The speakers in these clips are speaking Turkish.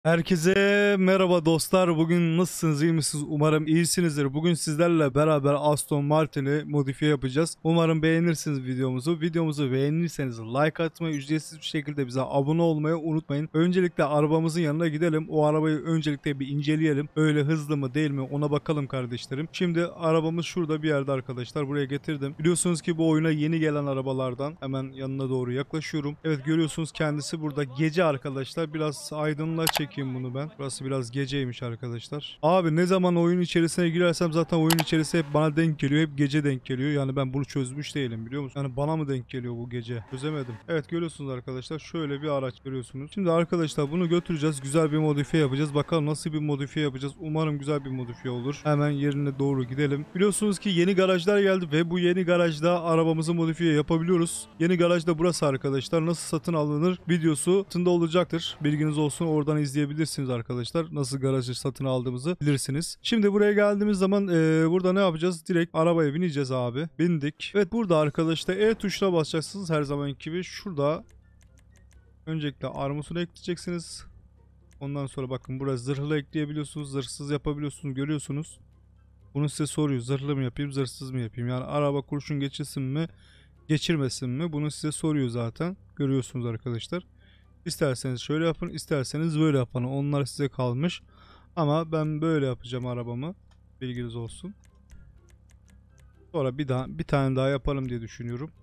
Herkese merhaba dostlar. Bugün nasılsınız, iyi misiniz? Umarım iyisinizdir. Bugün sizlerle beraber Aston Martin'i modifiye yapacağız. Umarım beğenirsiniz videomuzu. Videomuzu beğenirseniz like atmayı, ücretsiz bir şekilde bize abone olmayı unutmayın. Öncelikle arabamızın yanına gidelim. O arabayı öncelikle bir inceleyelim. Öyle hızlı mı değil mi ona bakalım kardeşlerim. Şimdi arabamız şurada bir yerde arkadaşlar. Buraya getirdim. Biliyorsunuz ki bu oyuna yeni gelen arabalardan. Hemen yanına doğru yaklaşıyorum. Evet, görüyorsunuz kendisi burada. Gece arkadaşlar. Biraz aydınlığa çekeyim bunu ben. Burası biraz geceymiş arkadaşlar. Abi ne zaman oyun içerisine girersem zaten oyun içerisi hep bana denk geliyor. Hep gece denk geliyor. Yani ben bunu çözmüş değilim, biliyor musun? Yani bana mı denk geliyor bu gece? Çözemedim. Evet, görüyorsunuz arkadaşlar. Şöyle bir araç görüyorsunuz. Şimdi arkadaşlar bunu götüreceğiz. Güzel bir modifiye yapacağız. Bakalım nasıl bir modifiye yapacağız. Umarım güzel bir modifiye olur. Hemen yerine doğru gidelim. Biliyorsunuz ki yeni garajlar geldi ve bu yeni garajda arabamızı modifiye yapabiliyoruz. Yeni garajda burası arkadaşlar. Nasıl satın alınır videosu altında olacaktır. Bilginiz olsun, oradan izleyebilirsiniz arkadaşlar. Nasıl garajı satın aldığımızı bilirsiniz. Şimdi buraya geldiğimiz zaman burada ne yapacağız? Direkt arabaya bineceğiz abi. Bindik. Evet, burada arkadaşlar E tuşuna basacaksınız her zamanki gibi. Şurada öncelikle armusunu ekleyeceksiniz. Ondan sonra bakın burası zırhlı ekleyebiliyorsunuz. Zırhsız yapabiliyorsunuz. Görüyorsunuz. Bunu size soruyor. Zırhlı mı yapayım, zırhsız mı yapayım? Yani araba kurşun geçirsin mi, geçirmesin mi? Bunu size soruyor zaten. Görüyorsunuz arkadaşlar. İsterseniz şöyle yapın, isterseniz böyle yapın. Onlar size kalmış. Ama ben böyle yapacağım arabamı. Bilginiz olsun. Sonra bir tane daha yapalım diye düşünüyorum.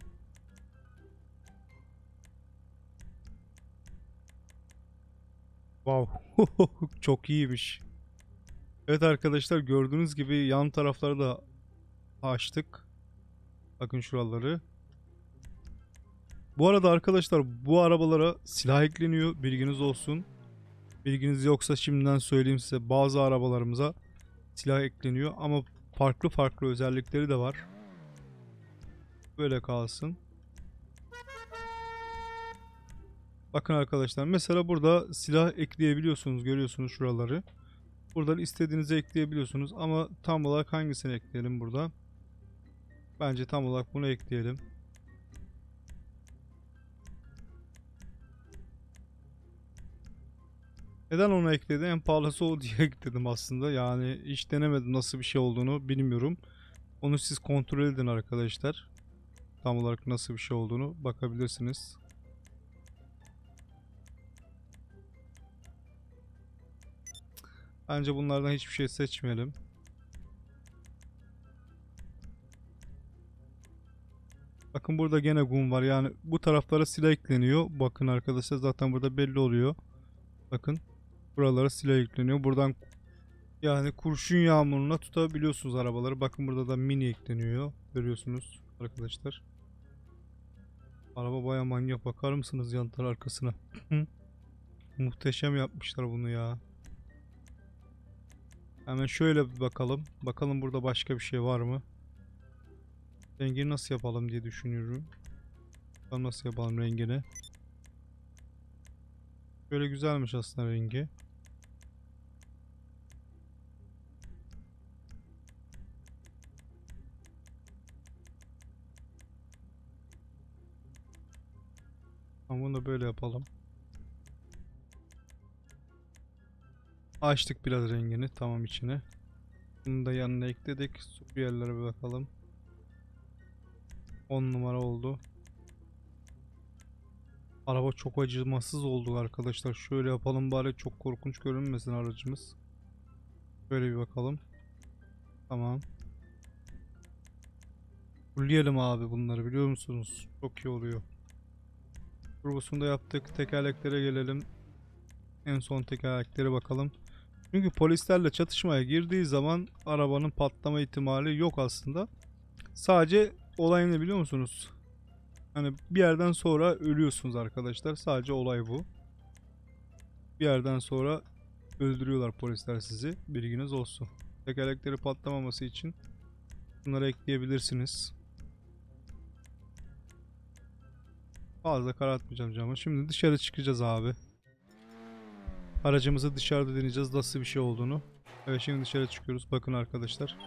Wow. Çok iyiymiş. Evet arkadaşlar, gördüğünüz gibi yan tarafları da açtık. Bakın şuraları. Bu arada arkadaşlar bu arabalara silah ekleniyor. Bilginiz olsun. Bilginiz yoksa şimdiden söyleyeyim size. Bazı arabalarımıza silah ekleniyor ama farklı farklı özellikleri de var. Böyle kalsın. Bakın arkadaşlar, mesela burada silah ekleyebiliyorsunuz. Görüyorsunuz şuraları. Buradan istediğinizi ekleyebiliyorsunuz ama tam olarak hangisini ekleyelim burada? Bence tam olarak bunu ekleyelim. Neden onu ekledim? En pahalısı o diye ekledim aslında. Yani hiç denemedim, nasıl bir şey olduğunu bilmiyorum. Onu siz kontrol edin arkadaşlar. Tam olarak nasıl bir şey olduğunu bakabilirsiniz. Bence bunlardan hiçbir şey seçmeyelim. Bakın burada gene gum var. Yani bu taraflara silah ekleniyor. Bakın arkadaşlar, zaten burada belli oluyor. Bakın buralara silah ekleniyor. Buradan yani kurşun yağmuruna tutabiliyorsunuz arabaları. Bakın burada da mini ekleniyor. Görüyorsunuz arkadaşlar. Araba baya manyak. Bakar mısınız yan taraf arkasına? Muhteşem yapmışlar bunu ya. Hemen şöyle bir bakalım. Bakalım burada başka bir şey var mı? Rengini nasıl yapalım diye düşünüyorum. Nasıl yapalım rengini? Böyle güzelmiş aslında rengi. Ama bunu da böyle yapalım. Açtık biraz rengini. Tamam, içine. Bunu da yanına ekledik. Su yerlere bir bakalım. 10 numara oldu. Araba çok acımasız oldu arkadaşlar. Şöyle yapalım bari, çok korkunç görünmesin aracımız. Böyle bir bakalım. Tamam. Fulleyelim abi bunları, biliyor musunuz? Çok iyi oluyor. Turbosunu da yaptık. Tekerleklere gelelim. En son tekerleklere bakalım. Çünkü polislerle çatışmaya girdiği zaman arabanın patlama ihtimali yok aslında. Sadece olay ne biliyor musunuz? Hani bir yerden sonra ölüyorsunuz arkadaşlar. Sadece olay bu. Bir yerden sonra öldürüyorlar polisler sizi. Bilginiz olsun. Tekerlekleri patlamaması için bunları ekleyebilirsiniz. Fazla karartmayacağım camı. Şimdi dışarı çıkacağız abi. Aracımızı dışarıda deneyeceğiz nasıl bir şey olduğunu. Evet, şimdi dışarı çıkıyoruz. Bakın arkadaşlar.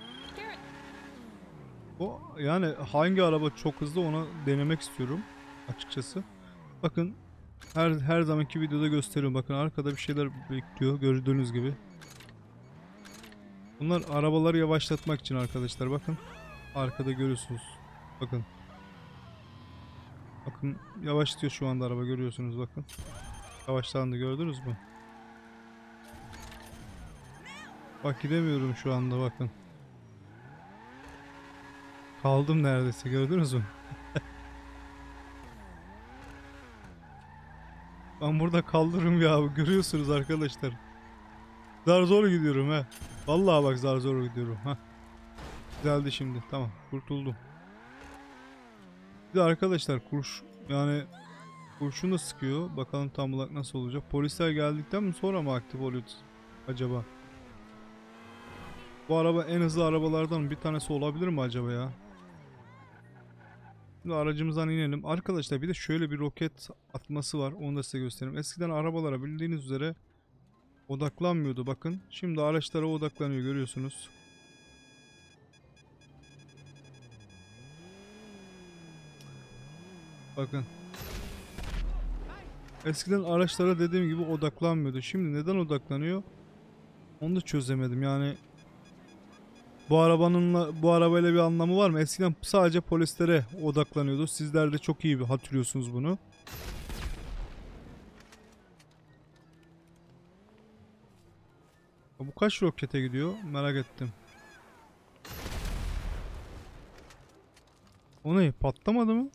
O yani hangi araba çok hızlı onu denemek istiyorum açıkçası. Bakın Her zamanki videoda gösteriyorum. Bakın arkada bir şeyler bekliyor gördüğünüz gibi. Bunlar arabaları yavaşlatmak için arkadaşlar, bakın. Arkada görüyorsunuz. Bakın. Bakın yavaşlıyor şu anda araba, görüyorsunuz bakın. Yavaşlandı, gördünüz mü? Bak gidemiyorum şu anda, bakın. Kaldım neredeyse, gördünüz mü? Ben burada kaldırım ya, görüyorsunuz arkadaşlar. Zar zor gidiyorum he. Vallahi bak zar zor gidiyorum ha. Güzeldi şimdi, tamam, kurtuldum. Bir de arkadaşlar yani kurşun da sıkıyor. Bakalım tam olarak nasıl olacak. Polisler geldikten mi sonra mı aktif oluyor acaba? Bu araba en hızlı arabalardan bir tanesi olabilir mi acaba ya? Şimdi aracımızdan inelim. Arkadaşlar bir de şöyle bir roket atması var. Onu da size göstereyim. Eskiden arabalara bildiğiniz üzere odaklanmıyordu bakın. Şimdi araçlara odaklanıyor, görüyorsunuz. Bakın. Eskiden araçlara dediğim gibi odaklanmıyordu. Şimdi neden odaklanıyor? Onu da çözemedim. Yani bu arabayla bir anlamı var mı? Eskiden sadece polislere odaklanıyordu. Sizler de çok iyi hatırlıyorsunuz bunu. Bu kaç rokete gidiyor? Merak ettim. O ne? Patlamadı mı?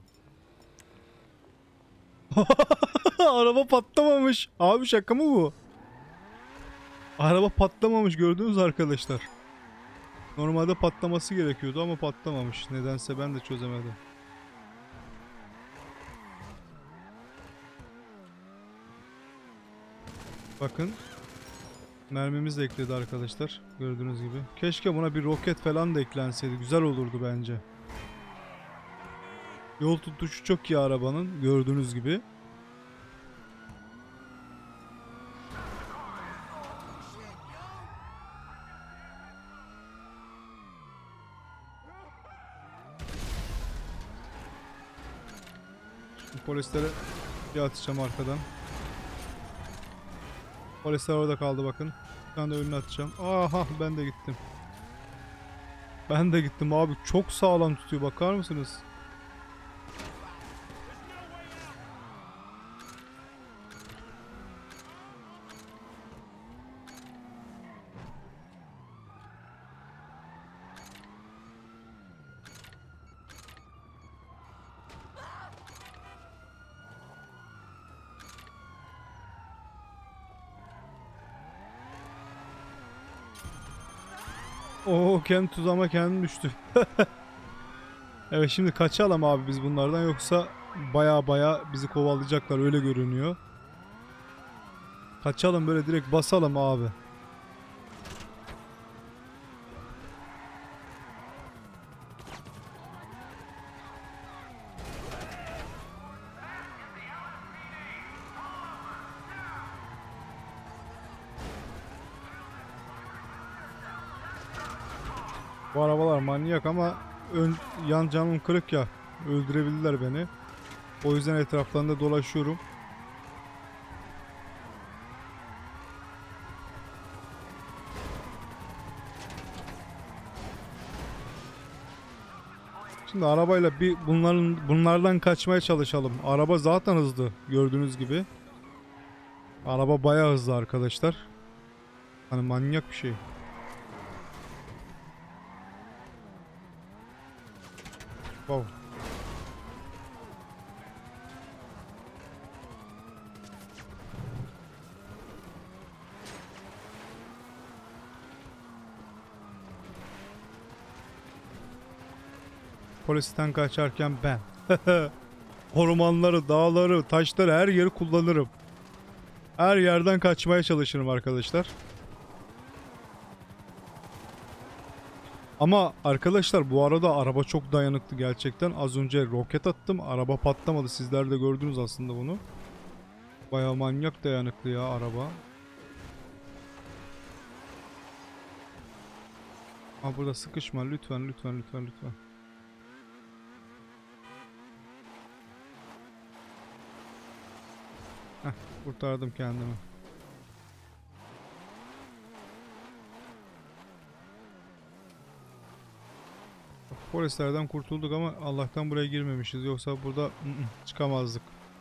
Araba patlamamış. Abi şaka mı bu? Araba patlamamış, gördünüz arkadaşlar. Normalde patlaması gerekiyordu ama patlamamış. Nedense ben de çözemedim. Bakın. Mermimiz de ekledi arkadaşlar. Gördüğünüz gibi. Keşke buna bir roket falan da eklenseydi. Güzel olurdu bence. Yol tutuşu çok iyi arabanın. Gördüğünüz gibi. Şimdi polislere bir atacağım arkadan. Polisler orada kaldı bakın. Bir tane de önüne atacağım. Aha, ben de gittim. Ben de gittim abi. Çok sağlam tutuyor, bakar mısınız? Oo, kendi tuzağıma kendim düştü. Evet, şimdi kaçalım abi biz bunlardan, yoksa baya bizi kovalayacaklar, öyle görünüyor. Kaçalım, böyle direkt basalım abi. Bu arabalar manyak ama yan camım kırık ya. Öldürebilirler beni. O yüzden etraflarında dolaşıyorum. Şimdi arabayla bir bunlardan kaçmaya çalışalım. Araba zaten hızlı, gördüğünüz gibi. Araba bayağı hızlı arkadaşlar. Hani manyak bir şey. Wow. Polisten kaçarken ben. Ormanları, dağları, taşları, her yeri kullanırım. Her yerden kaçmaya çalışırım arkadaşlar. Ama arkadaşlar bu arada araba çok dayanıklı gerçekten. Az önce roket attım. Araba patlamadı. Sizler de gördünüz aslında bunu. Baya manyak dayanıklı ya araba. Ha, burada sıkışma lütfen, lütfen, lütfen, lütfen. Heh, kurtardım kendimi. Polislerden kurtulduk ama Allah'tan buraya girmemişiz. Yoksa burada çıkamazdık.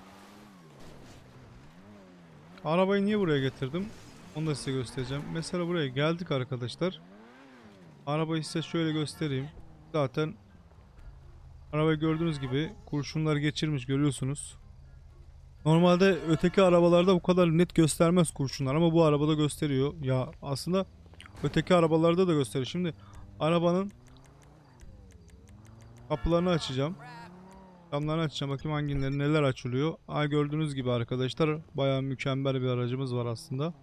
Arabayı niye buraya getirdim? Onu da size göstereceğim. Mesela buraya geldik arkadaşlar. Arabayı size şöyle göstereyim. Zaten arabayı gördüğünüz gibi kurşunlar geçirmiş, görüyorsunuz. Normalde öteki arabalarda bu kadar net göstermez kurşunlar ama bu arabada gösteriyor. Ya aslında öteki arabalarda da gösteriyor. Şimdi arabanın kapılarını açacağım. Camlarını açacağım. Bakayım hangileri neler açılıyor. Gördüğünüz gibi arkadaşlar bayağı mükemmel bir aracımız var aslında.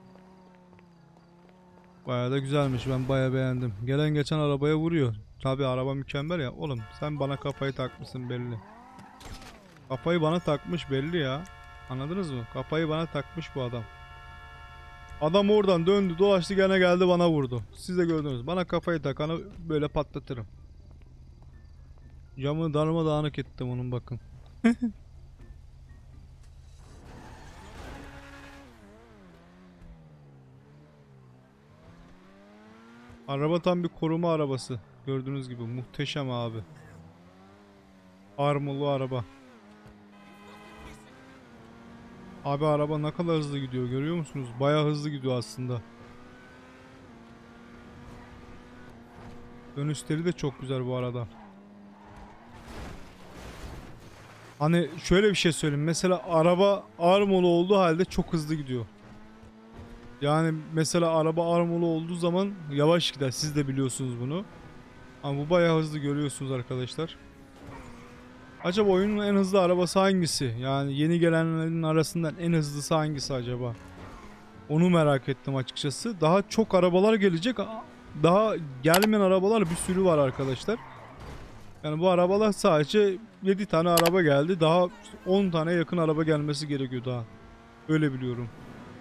Bayağı da güzelmiş. Ben bayağı beğendim. Gelen geçen arabaya vuruyor. Tabi araba mükemmel ya. Oğlum sen bana kafayı takmışsın belli. Kafayı bana takmış belli ya. Anladınız mı? Kafayı bana takmış bu adam. Adam oradan döndü dolaştı gene geldi bana vurdu. Siz de gördünüz. Bana kafayı takanı böyle patlatırım. Camı darmadağınık ettim onun bakın. Araba tam bir koruma arabası. Gördüğünüz gibi muhteşem abi. Armolu araba. Abi araba ne kadar hızlı gidiyor görüyor musunuz? Bayağı hızlı gidiyor aslında. Dönüşleri de çok güzel bu arada. Hani şöyle bir şey söyleyeyim. Mesela araba armolu olduğu halde çok hızlı gidiyor. Yani mesela araba armolu olduğu zaman yavaş gider. Siz de biliyorsunuz bunu. Ama bu bayağı hızlı görüyorsunuz arkadaşlar. Acaba oyunun en hızlı arabası hangisi? Yani yeni gelenlerin arasından en hızlısı hangisi acaba? Onu merak ettim açıkçası. Daha çok arabalar gelecek. Daha gelmeyen arabalar bir sürü var arkadaşlar. Yani bu arabalar sadece 7 tane araba geldi. Daha 10 tane yakın araba gelmesi gerekiyor daha. Öyle biliyorum.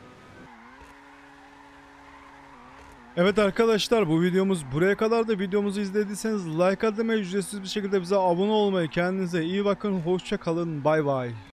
Evet arkadaşlar bu videomuz buraya kadar da videomuzu izlediyseniz like atmayı, ücretsiz bir şekilde bize abone olmayı, kendinize iyi bakın, hoşça kalın, bay bay.